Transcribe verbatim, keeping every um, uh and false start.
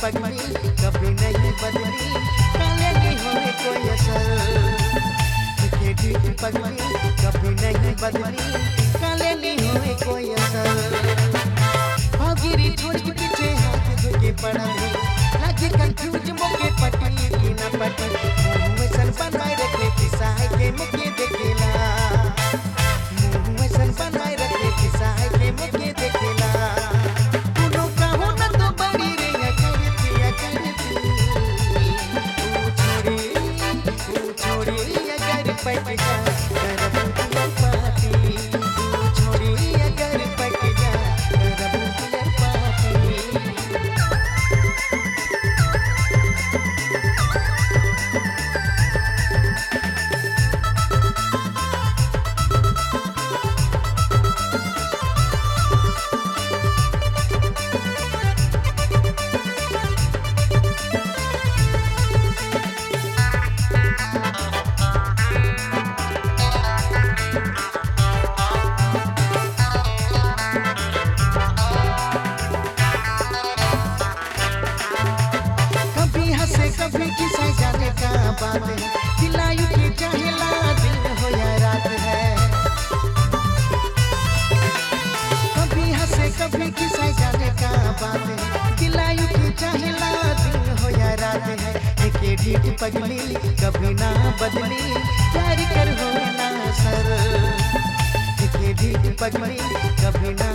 पगली कभी नहीं बदली, काले नहीं होए कोई असर। के ढीठ पगली कभी नहीं बदली, काले नहीं होए कोई असर। भागिरी छोड़ के पीछे हाथ धोके पड़ा है, लागे कंफ्यूज मोके पटी की ना पटी। मुंह में सन बनाए रखे किसा है के मुके देखेला, मुंह में सन बनाए रखे किसा है के मुके देखेला। तूनो कहो ना तो बड़ी रे या करती या करती, तू छोड़ी तू छोड़ी अगर पट जा करबू पियर पाती, तू छोड़ी अगर पट जा करबू पियर पाती। कभी किसे जाने का बात है, दिलायु के चाहेला दिन हो या रात है। कभी हंसे कभी किसे जाने का बात है, दिलायु के चाहेला दिन हो या रात है। एके ढीठ पगली कभी ना बदली, प्यार कर हो ना सर। एके ढीठ पगली कभी ना